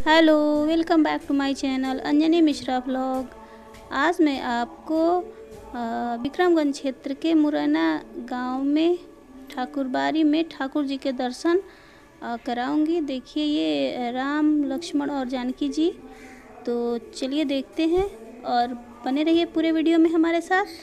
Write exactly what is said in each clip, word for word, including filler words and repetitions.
Hello, welcome back to my channel Anjani Mishra vlog. आज मैं आपको विक्रमगंज क्षेत्र के मुरैना गांव में ठाकुरबाड़ी में ठाकुर जी के दर्शन कराऊंगी। देखिए ये राम, लक्ष्मण और जानकी जी। तो चलिए देखते हैं और बने रहिए पूरे वीडियो में हमारे साथ।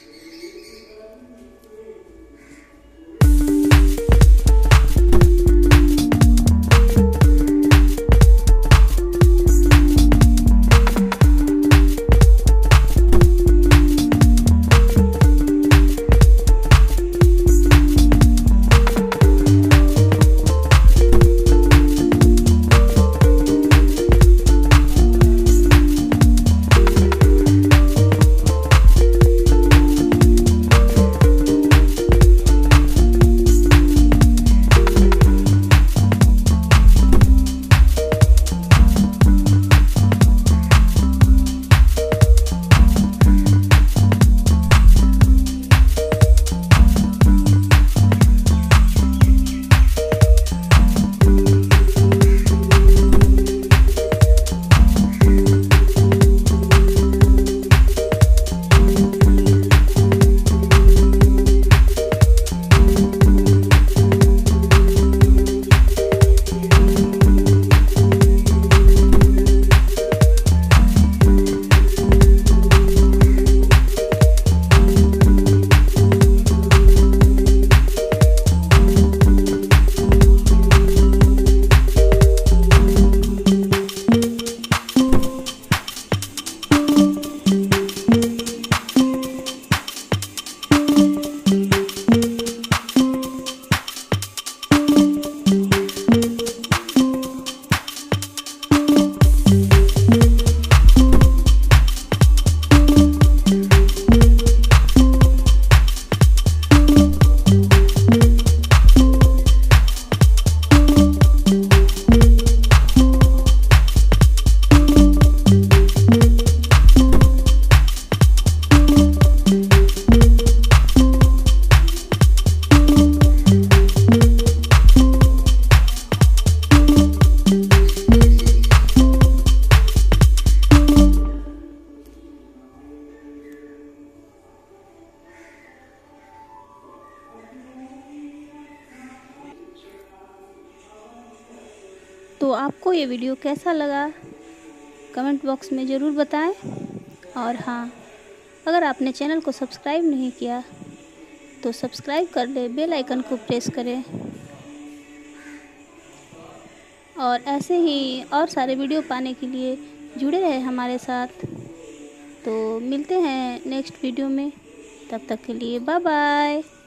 तो आपको ये वीडियो कैसा लगा कमेंट बॉक्स में ज़रूर बताएं। और हाँ, अगर आपने चैनल को सब्सक्राइब नहीं किया तो सब्सक्राइब कर ले, बेल आइकन को प्रेस करें और ऐसे ही और सारे वीडियो पाने के लिए जुड़े रहे हमारे साथ। तो मिलते हैं नेक्स्ट वीडियो में, तब तक के लिए बाय बाय।